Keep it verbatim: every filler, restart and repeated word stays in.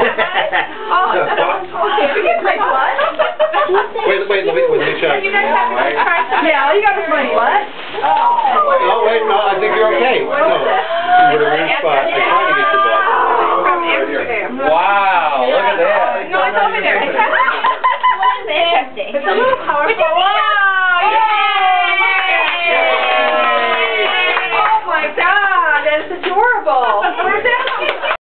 Oh, okay. We can play what? Wait, wait, let me, let me check. You guys have to try something. Yeah, all you got was my what? Oh, wait, no, I think you're okay. No. You were in a spot. I tried to get your butt. From Amsterdam. Wow, look at that. No, it's over there. It's interesting. It's a little powerful.